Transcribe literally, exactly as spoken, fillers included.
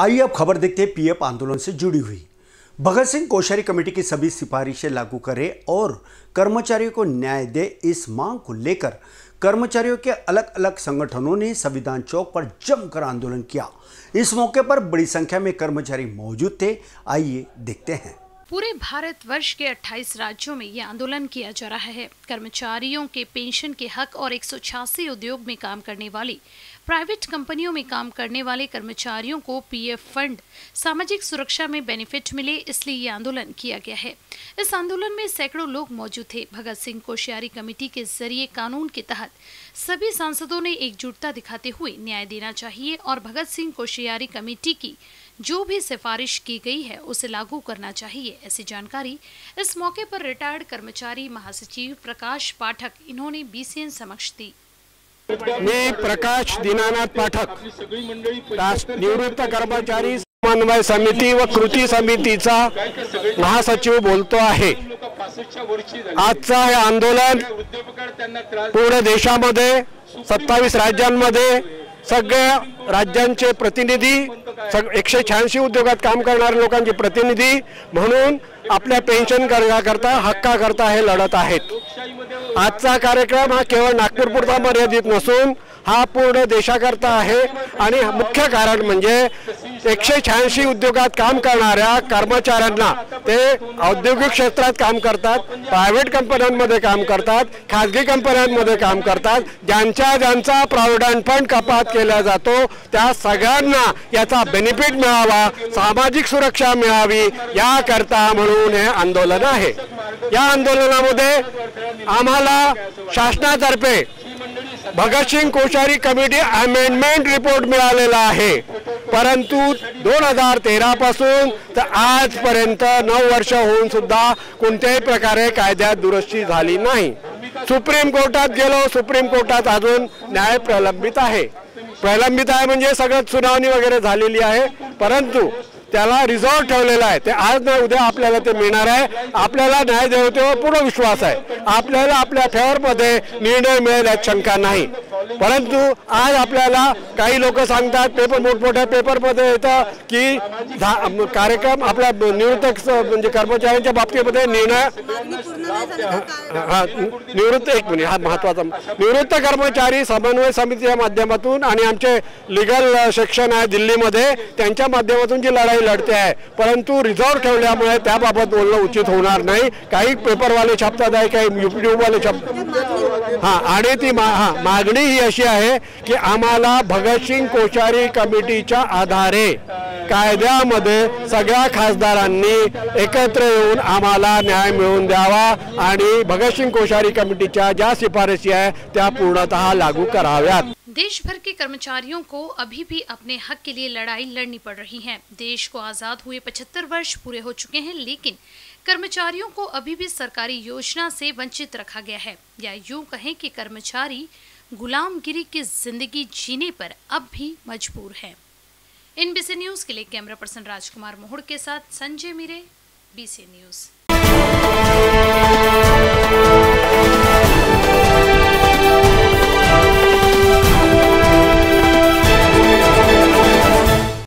आइए अब खबर देखते हैं पीएफ आंदोलन से जुड़ी हुई। भगत सिंह कोश्यारी कमेटी की सभी सिफारिशें लागू करे और कर्मचारियों को न्याय दे, इस मांग को लेकर कर्मचारियों के अलग अलग संगठनों ने संविधान चौक पर जमकर आंदोलन किया। इस मौके पर बड़ी संख्या में कर्मचारी मौजूद थे। आइए देखते हैं। पूरे भारतवर्ष के अट्ठाईस राज्यों में ये आंदोलन किया जा रहा है। कर्मचारियों के पेंशन के हक और एक सौ छियासी उद्योग में काम करने वाली प्राइवेट कंपनियों में काम करने वाले कर्मचारियों को पीएफ फंड, सामाजिक सुरक्षा में बेनिफिट मिले, इसलिए ये आंदोलन किया गया है। इस आंदोलन में सैकड़ों लोग मौजूद थे। भगत सिंह कोश्यारी कमेटी के जरिए कानून के तहत सभी सांसदों ने एकजुटता दिखाते हुए न्याय देना चाहिए और भगत सिंह कोश्यारी कमेटी की जो भी सिफारिश की गई है उसे लागू करना चाहिए, ऐसी जानकारी इस मौके पर रिटायर्ड कर्मचारी महासचिव प्रकाश पाठक इन्होंने बीसीएन समक्ष दी। मी प्रकाश दीनानाथ पाठक, निवृत्त कर्मचारी समन्वय समिती व कृती समितीचा महासचिव बोलतो आहे। आजचा हे आंदोलन पूर्ण देशामध्ये सत्तावीस राज्यांमध्ये सगळ्या राज्यांचे प्रतिनिधी, एकशे शहाऐंशी उद्योगात काम करणारे लोकांचे प्रतिनिधी म्हणून आपल्या पेन्शन करता हक्काकरता हे लढत आहेत। आजचा कार्यक्रम हा केवळ नागपूरपुरता मर्यादित नसून हा पूर्ण देशाकरता आहे आणि मुख्य कारण म्हणजे एकशे शहाऐंशी उद्योगात काम करणाऱ्या कर्मचाऱ्यांना, ते औद्योगिक क्षेत्रात काम करतात, प्रायव्हेट कंपन्यांमध्ये काम करतात, खाजगी कंपन्यांमध्ये काम करतात, ज्यांच्या ज्यांचा प्रॉव्हिडंट फंड कपात केला जातो त्या सगळ्यांना याचा बेनिफिट मिळावा, सामाजिक सुरक्षा मिळावी याकरता म्हणून हे आंदोलन आहे। या आंदोलनामध्ये आम्हाला शासनातर्फे Bhagat Singh Koshyari committee amendment report मिळालेला आहे, परंतु दोन हजार तेरा पासून तर आजपर्यंत नऊ वर्ष होऊन सुद्धा कोणत्याही प्रकारे कायद्यात दुरुस्ती झाली नाही। सुप्रीम कोर्टात गेलो, सुप्रीम कोर्टात अजून न्याय प्रलंबित आहे। प्रलंबित आहे म्हणजे सगळं सुनावणी वगैरे झालेली आहे, परंतु त्याला रिझॉल्व ठेवलेला आहे। ते आज नाही उद्या आपल्याला ते मिळणार आहे। आपल्याला न्याय देवतेवर पूर्ण विश्वास आहे। आपल्याला आपल्या फेवरमध्ये निर्णय मिळेल यात शंका नाही, परंतु आज आपल्याला काही लोक सांगतात, पेपर मोठमोठ्या पेपरमध्ये येतं की कार्यक्रम आपला निवृत्त म्हणजे कर्मचाऱ्यांच्या बाबतीमध्ये निर्णय हा निवृत्त एक मिनिट हा महत्त्वाचा निवृत्त कर्मचारी समन्वय समितीच्या माध्यमातून आणि आमचे लीगल सेक्शन आहे दिल्लीमध्ये, त्यांच्या माध्यमातून जी लढाई लढते आहे, परंतु रिझॉल्व ठेवल्यामुळे त्याबाबत बोलणं उचित होणार नाही। काही पेपरवाले छापतात आहे, काही यूट्यूबवाले छापतात हा आणि ती हा मागणी ही अशी आहे की आम्हाला भगत सिंह कोश्यारी कमिटीच्या आधारे कायद्यामध्ये सगळ्या खासदारांनी एकत्र येऊन आम्हाला न्याय मिळवून द्यावा आणि भगत सिंह कोश्यारी कमिटीच्या ज्या शिफारशी आहे त्या पूर्णतः लागू कराव्यात। देश भर के कर्मचारियों को अभी भी अपने हक के लिए लड़ाई लड़नी पड़ रही है। देश को आज़ाद हुए पचहत्तर वर्ष पूरे हो चुके हैं, लेकिन कर्मचारियों को अभी भी सरकारी योजना से वंचित रखा गया है, या यूं कहें कि कर्मचारी गुलामगिरी की जिंदगी जीने पर अब भी मजबूर है। एनबीसी न्यूज के लिए कैमरा पर्सन राजकुमार मोहड़ के साथ संजय मीरे, बीसी न्यूज।